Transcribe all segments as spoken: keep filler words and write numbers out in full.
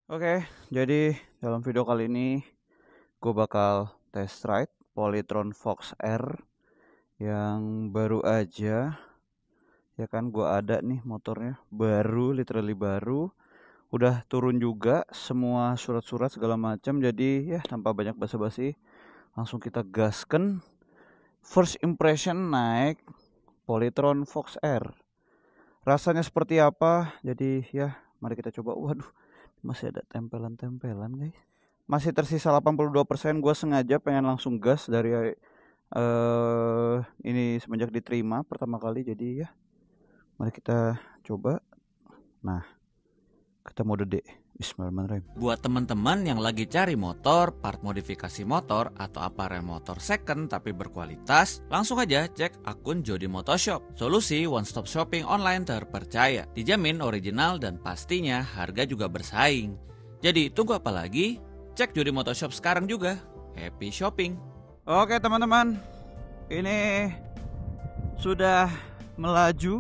Oke, jadi dalam video kali ini gue bakal test ride Polytron Fox R yang baru aja. Ya kan, gue ada nih motornya baru, literally baru. Udah turun juga semua surat-surat segala macam. Jadi ya tanpa banyak basa-basi, langsung kita gasken. First impression naik Polytron Fox R. Rasanya seperti apa? Jadi ya mari kita coba. Waduh, masih ada tempelan-tempelan guys. Masih tersisa delapan puluh dua persen. Gue sengaja pengen langsung gas dari uh, ini semenjak diterima pertama kali. Jadi ya mari kita coba. Nah, kita mode D. Bismillahirrahmanirrahim. Buat teman-teman yang lagi cari motor, part modifikasi motor, atau aparel motor second tapi berkualitas, langsung aja cek akun Jody Motoshop. Solusi one stop shopping online terpercaya, dijamin original dan pastinya harga juga bersaing. Jadi tunggu apa lagi? Cek Jody Motoshop sekarang juga. Happy shopping. Oke teman-teman, ini sudah melaju.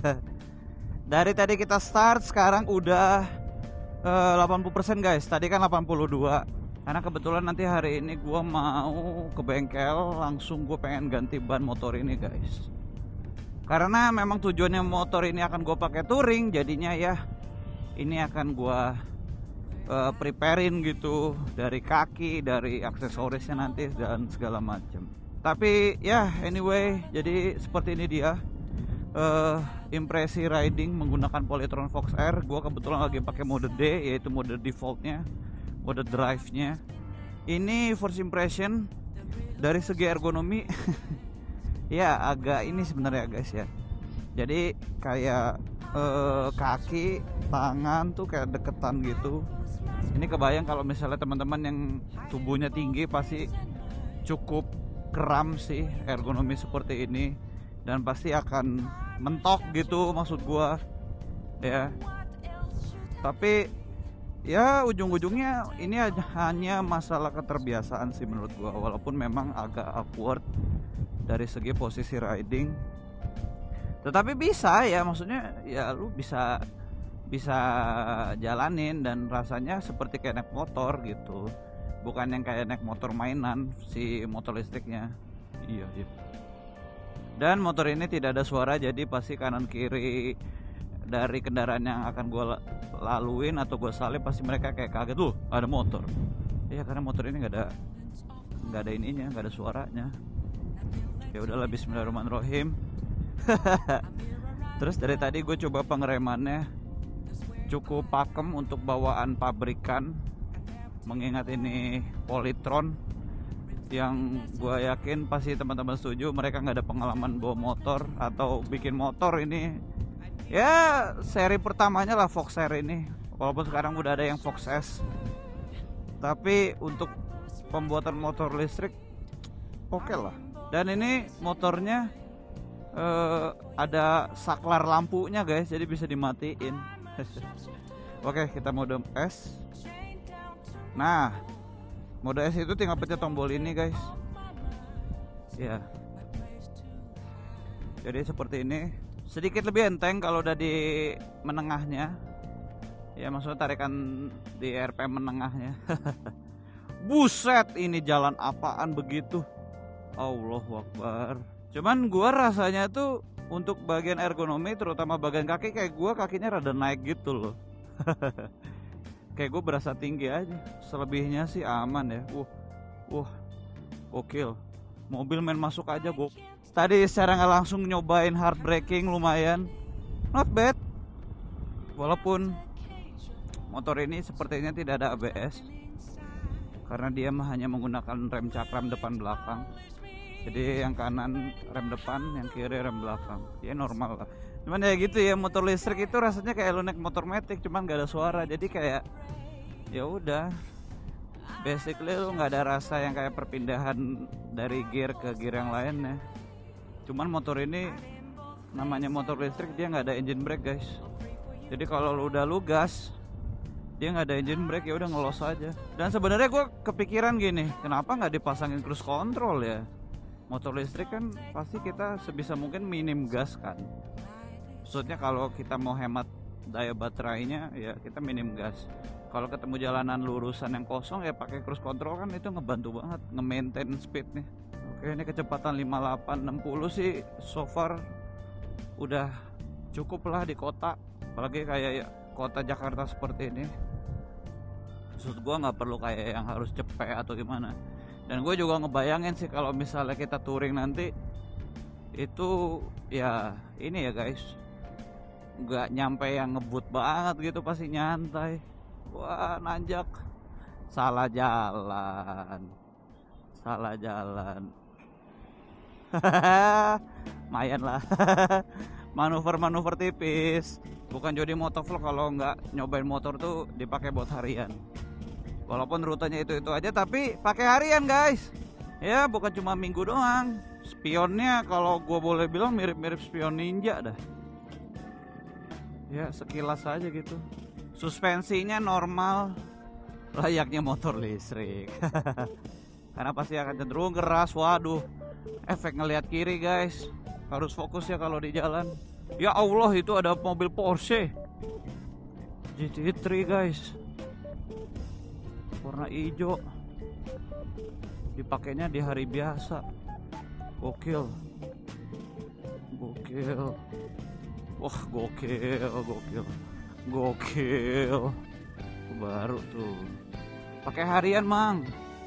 Dari tadi kita start, sekarang udah Uh, delapan puluh persen guys. Tadi kan delapan puluh dua. Karena kebetulan nanti hari ini gue mau ke bengkel, langsung gue pengen ganti ban motor ini guys. Karena memang tujuannya motor ini akan gue pakai touring, jadinya ya ini akan gue uh, preparein gitu, dari kaki, dari aksesorisnya nanti dan segala macam. Tapi ya anyway, jadi seperti ini dia. Uh, impresi riding menggunakan Polytron Fox R. Gua kebetulan lagi pakai mode D, yaitu mode defaultnya, mode drive-nya. Ini first impression dari segi ergonomi ya agak ini sebenarnya guys ya. Jadi kayak uh, kaki, tangan tuh kayak deketan gitu. Ini kebayang kalau misalnya teman-teman yang tubuhnya tinggi pasti cukup kram sih ergonomi seperti ini, dan pasti akan mentok gitu maksud gua ya. Tapi ya ujung-ujungnya ini hanya masalah keterbiasaan sih menurut gua, walaupun memang agak awkward dari segi posisi riding, tetapi bisa ya, maksudnya ya lu bisa bisa jalanin dan rasanya seperti kayak naik motor gitu, bukan yang kayak naik motor mainan si motor listriknya. Iya, iya. Dan motor ini tidak ada suara, jadi pasti kanan kiri dari kendaraan yang akan gue laluin atau gue salip pasti mereka kayak kaget, tuh ada motor. Iya, karena motor ini nggak ada nggak ada ininya, nggak ada suaranya. Ya udahlah, bismillahirrahmanirrahim. Terus dari tadi gue coba pengeremannya cukup pakem untuk bawaan pabrikan, mengingat ini Polytron, yang gue yakin pasti teman-teman setuju mereka nggak ada pengalaman bawa motor atau bikin motor. Ini ya seri pertamanya lah Fox R ini, walaupun sekarang udah ada yang Fox S, tapi untuk pembuatan motor listrik oke okay lah. Dan ini motornya eh, ada saklar lampunya guys, jadi bisa dimatiin. Oke, kita mode S. Nah, mode S itu tinggal pencet tombol ini guys. Ya. Jadi seperti ini. Sedikit lebih enteng kalau udah di menengahnya. Ya maksudnya tarikan di R P M menengahnya. Buset, ini jalan apaan begitu? Allahu Akbar. Cuman gua rasanya tuh untuk bagian ergonomi, terutama bagian kaki, kayak gua kakinya rada naik gitu loh. Kayak gue berasa tinggi aja. Selebihnya sih aman ya. Uh, uh, gokil. Mobil main masuk aja gue. Tadi secara nggak langsung nyobain hard braking, lumayan, not bad. Walaupun motor ini sepertinya tidak ada A B S, karena dia hanya menggunakan rem cakram depan belakang. Jadi yang kanan rem depan, yang kiri rem belakang. Ya normal lah. Cuman ya gitu ya, motor listrik itu rasanya kayak lu naik motor metik, cuman gak ada suara. Jadi kayak ya udah, basically lu nggak ada rasa yang kayak perpindahan dari gear ke gear yang lainnya. Cuman motor ini namanya motor listrik, dia nggak ada engine brake guys. Jadi kalau lu udah lu gas, dia nggak ada engine brake, ya udah ngelos aja. Dan sebenarnya gue kepikiran gini, kenapa nggak dipasangin cruise control ya? Motor listrik kan pasti kita sebisa mungkin minim gas kan. Maksudnya kalau kita mau hemat daya baterainya ya kita minim gas. Kalau ketemu jalanan lurusan yang kosong ya pakai cruise control kan itu ngebantu banget nge-maintain speednya. Oke, ini kecepatan lima puluh delapan enam puluh sih so far udah cukup lah di kota, apalagi kayak kota Jakarta seperti ini. Maksud gue nggak perlu kayak yang harus cepet atau gimana. Dan gue juga ngebayangin sih kalau misalnya kita touring nanti itu ya ini ya guys, nggak nyampe yang ngebut banget gitu, pasti nyantai. Wah nanjak, salah jalan, salah jalan. Lumayan lah. Manuver-manuver tipis. Bukan Jody Motovlog kalau nggak nyobain motor tuh dipakai buat harian. Walaupun rutenya itu-itu aja tapi pakai harian guys. Ya bukan cuma minggu doang. Spionnya kalau gue boleh bilang mirip-mirip spion ninja dah. Ya sekilas aja gitu. Suspensinya normal, layaknya motor listrik. Karena pasti akan cenderung keras. Waduh, efek ngelihat kiri guys, harus fokus ya kalau di jalan. Ya Allah, itu ada mobil Porsche G T tiga guys, warna hijau, dipakainya di hari biasa. Gokil, gokil, wah gokil, gokil, gokil, baru tuh, pakai harian mang.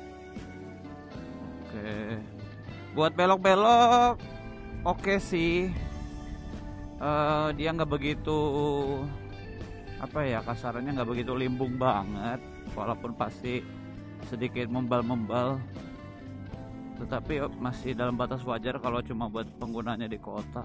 Oke, buat belok-belok oke sih. Uh, dia nggak begitu apa ya, kasarannya nggak begitu limbung banget, walaupun pasti sedikit membal-membal, tetapi masih dalam batas wajar kalau cuma buat penggunanya di kota.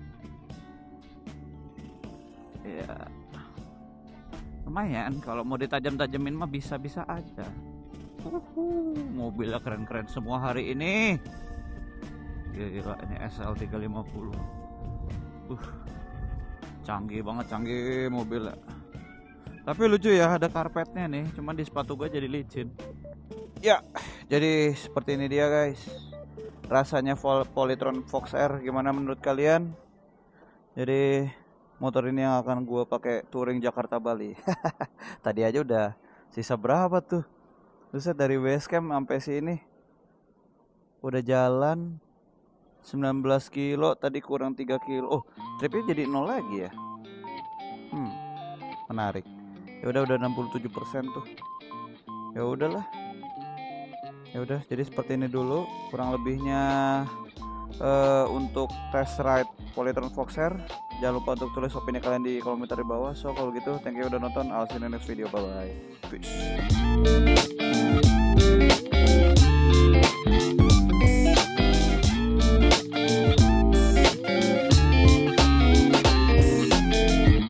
Ya lumayan, kalau mau ditajam-tajamin mah bisa-bisa aja. Uhuh, mobilnya keren-keren semua hari ini. Gila, ini S L tiga lima puluh. Uh, canggih banget, canggih mobilnya. Tapi lucu ya, ada karpetnya nih, cuman di sepatu gue jadi licin. Ya, jadi seperti ini dia guys. Rasanya Polytron Fox R gimana menurut kalian? Jadi motor ini yang akan gue pakai touring Jakarta Bali. Tadi aja udah sisa berapa tuh? Terus dari base camp sampai sini udah jalan sembilan belas kilo, tadi kurang tiga kilo. Oh, tripnya jadi nol lagi ya. Hmm, menarik. Ya udah udah enam puluh tujuh persen tuh. Ya udahlah. Ya udah, jadi seperti ini dulu kurang lebihnya uh, untuk test ride Polytron Fox R. Jangan lupa untuk tulis opini kalian di kolom komentar di bawah. So kalau gitu, thank you udah nonton. I'll see you in the next video. Bye bye. Peace.